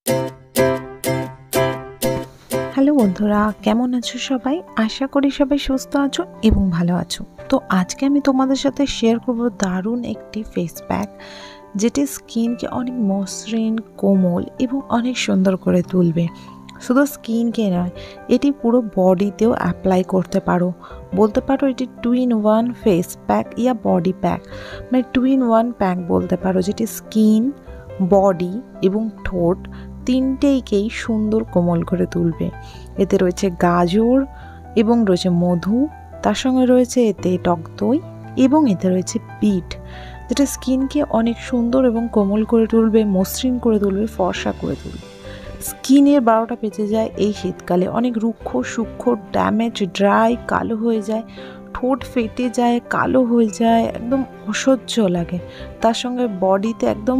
Hello বন্ধুরা, কেমন আছো সবাই? আশা করি সবাই সুস্থ আছো এবং ভালো আছো। তো আজকে আমি তোমাদের সাথে শেয়ার করব দারুণ একটি ফেস প্যাক, যেটি স্কিনকে অনেক মসৃণ, কোমল এবং অনেক সুন্দর করে তুলবে। শুধু স্কিনকে নয়, এটি পুরো বডিতেও অ্যাপ্লাই করতে পারো। বলতে পারো এটি 2-in-1 ফেস প্যাক ইয়া বডি প্যাক, মানে 2-in-1 প্যাক বলতে পারো, যেটি স্কিন, বডি এবং ঠোঁট তিনটেইকেই সুন্দর কোমল করে তুলবে। এতে রয়েছে গাজর এবং রয়েছে মধু, তার সঙ্গে রয়েছে এতে টক দই এবং এতে রয়েছে বিট, যেটা স্কিনকে অনেক সুন্দর এবং কোমল করে তুলবে, মসৃণ করে তুলবে, ফর্সা করে তুলবে। স্কিনের 12টা বেজে যায় এই শীতকালে, অনেক রুক্ষ, সূক্ষ্ম, ড্যামেজ, ড্রাই, কালো হয়ে যায়, ঠোঁট ফেটে যায়, কালো হয়ে যায়, একদম অসহ্য লাগে। তার সঙ্গে বডিতে একদম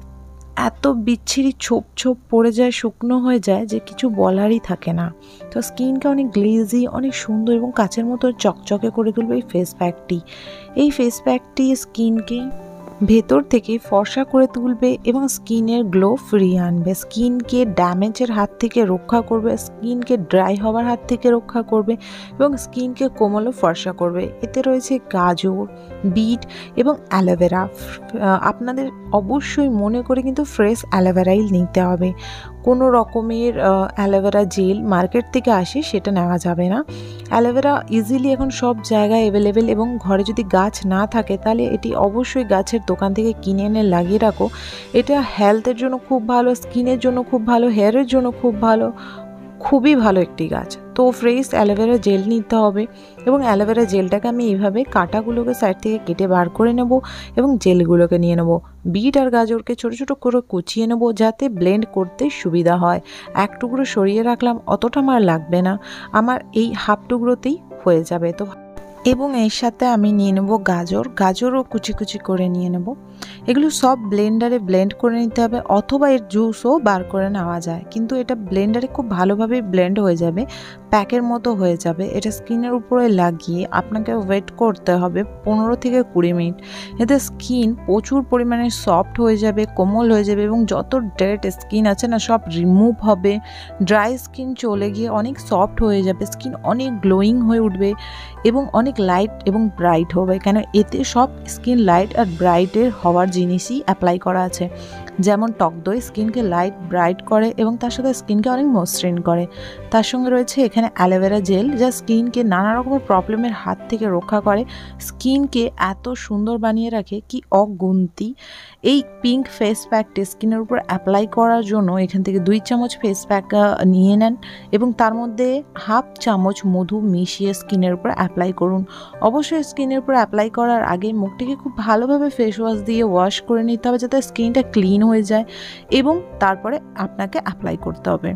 এত বিচ্ছিরি ছোপ ছোপ পড়ে যায়, শুকনো হয়ে যায় যে কিছু বলারই থাকে না। তো স্কিনকে অনেক গ্লেজি, অনেক সুন্দর এবং কাচের মতো চকচকে করে তুলবে এই ফেস প্যাকটি। এই ফেস প্যাকটি স্কিনকে ভেতর থেকে ফর্সা করে তুলবে এবং স্কিনের গ্লো ফিরিয়ে আনবে, স্কিনকে ড্যামেজের হাত থেকে রক্ষা করবে, স্কিনকে ড্রাই হওয়ার হাত থেকে রক্ষা করবে এবং স্কিনকে কোমল ও ফর্সা করবে। এতে রয়েছে গাজর, বিট এবং অ্যালোভেরা। আপনাদের অবশ্যই মনে করে কিন্তু ফ্রেশ অ্যালোভেরাই নিতে হবে। কোনো রকমের অ্যালোভেরা জেল মার্কেট থেকে আসে সেটা নেওয়া যাবে না। অ্যালোভেরা ইজিলি এখন সব জায়গায় অ্যাভেলেবেল, এবং ঘরে যদি গাছ না থাকে তাহলে এটি অবশ্যই গাছের দোকান থেকে কিনে এনে লাগিয়ে রাখো। এটা হেলথের জন্য খুব ভালো, স্কিনের জন্য খুব ভালো, হেয়ারের জন্য খুব ভালো, খুবই ভালো একটি গাছ। তো ফ্রেশ অ্যালোভেরা জেল নিতে হবে এবং অ্যালোভেরা জেলটাকে আমি এইভাবে কাঁটাগুলোকে সাইড থেকে কেটে বার করে নেব এবং জেলগুলোকে নিয়ে নেব। বিট আর গাজরকে ছোটো ছোটো করে কুচিয়ে নেব যাতে ব্লেন্ড করতে সুবিধা হয়। এক টুকরো সরিয়ে রাখলাম, অতটা আমার লাগবে না, আমার এই হাফ টুকরোতেই হয়ে যাবে। তো এবং এর সাথে আমি নিয়ে নেব গাজরও কুচি কুচি করে নিয়ে নেব। এগুলো সব ব্লেন্ডারে ব্লেন্ড করে নিতে হবে, অথবা এর জুসও বার করে নেওয়া যায়, কিন্তু এটা ব্লেন্ডারে খুব ভালোভাবে ব্লেন্ড হয়ে যাবে, প্যাকের মতো হয়ে যাবে। এটা স্কিনের উপরে লাগিয়ে আপনাকে ওয়েট করতে হবে 15 থেকে 20 মিনিট। এতে স্কিন প্রচুর পরিমাণে সফট হয়ে যাবে, কোমল হয়ে যাবে এবং যত ডেড স্কিন আছে না সব রিমুভ হবে, ড্রাই স্কিন চলে গিয়ে অনেক সফট হয়ে যাবে, স্কিন অনেক গ্লোয়িং হয়ে উঠবে এবং অনেক লাইট এবং ব্রাইট হবে। কেন এতে সব স্কিন লাইট আর ব্রাইটের হওয়ার জিনিসই অ্যাপ্লাই করা আছে। যেমন টক দই স্কিনকে লাইট ব্রাইট করে এবং তার সাথে স্কিনকে অনেক মসৃণ করে। তার সঙ্গে রয়েছে এখানে অ্যালোভেরা জেল, যা স্কিনকে নানা রকমের প্রবলেমের হাত থেকে রক্ষা করে, স্কিনকে এত সুন্দর বানিয়ে রাখে কি অগুন্তি। এই পিঙ্ক ফেস প্যাকটি স্কিনের উপর অ্যাপ্লাই করার জন্য এখান থেকে 2 চামচ ফেস প্যাক নিয়ে নেন এবং তার মধ্যে হাফ চামচ মধু মিশিয়ে স্কিনের উপর অ্যাপ্লাই করুন। অবশ্যই স্কিনের উপর অ্যাপ্লাই করার আগে মুখটিকে খুব ভালোভাবে ফেস ওয়াশ দিয়ে ওয়াশ করে নিতে হবে যাতে স্কিনটা ক্লিন হয়ে যায়, এবং তারপরে আপনাকে অ্যাপ্লাই করতে হবে।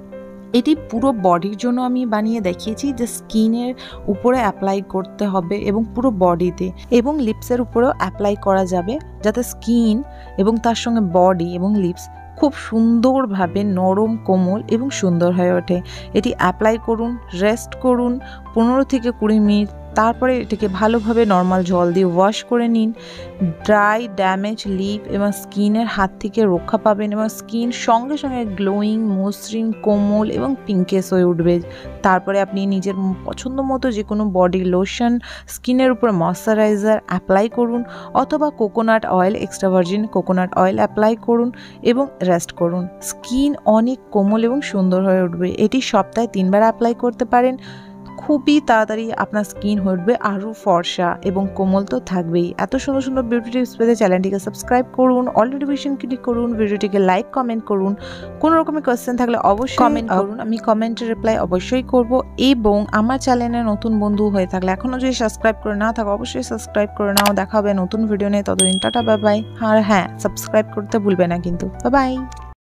এটি পুরো বডির জন্য আমি বানিয়ে দেখিয়েছি যে স্কিনের উপরে অ্যাপ্লাই করতে হবে এবং পুরো বডিতে, এবং লিপসের উপরেও অ্যাপ্লাই করা যাবে যাতে স্কিন এবং তার সঙ্গে বডি এবং লিপস খুব সুন্দরভাবে নরম, কোমল এবং সুন্দর হয়ে ওঠে। এটি অ্যাপ্লাই করুন, রেস্ট করুন 15 থেকে 20 মিনিট, তারপরে এটাকে ভালোভাবে নর্মাল জল দিয়ে ওয়াশ করে নিন। ড্রাই, ড্যামেজ লিপ এবং স্কিনের হাত থেকে রক্ষা পাবেন এবং স্কিন সঙ্গে সঙ্গে গ্লোয়িং, মসৃণ, কোমল এবং পিঙ্কেস হয়ে উঠবে। তারপরে আপনি নিজের পছন্দ মতো যে কোনো বডি লোশন, স্কিনের উপর ময়শ্চারাইজার অ্যাপ্লাই করুন, অথবা coconut oil, extra virgin coconut oil apply করুন এবং রেস্ট করুন। স্কিন অনেক কোমল এবং সুন্দর হয়ে উঠবে। এটি সপ্তাহে 3 বার অ্যাপ্লাই করতে পারেন। খুবই তাড়াতাড়ি আপনার স্কিন হয়ে উঠবে আরও ফর্সা এবং কোমল তো থাকবেই। এত সুন্দর সুন্দর বিউটি টিপস পেতে চ্যানেলটিকে সাবস্ক্রাইব করুন, অল নোটিফিকেশন ক্লিক করুন, ভিডিওটিকে লাইক, কমেন্ট করুন। কোনো রকমের কোয়েশ্চেন থাকলে অবশ্যই কমেন্ট করুন, আমি কমেন্টের রিপ্লাই অবশ্যই করব। এবং আমার চ্যানেলে নতুন বন্ধু হয়ে থাকলে এখনও যদি সাবস্ক্রাইব করে না থাকো অবশ্যই সাবস্ক্রাইব করে নাও। দেখা হবে নতুন ভিডিও নিয়ে, ততদিন টাটা, বাই বাই। আর হ্যাঁ, সাবস্ক্রাইব করতে ভুলবে না কিন্তু। Bye by.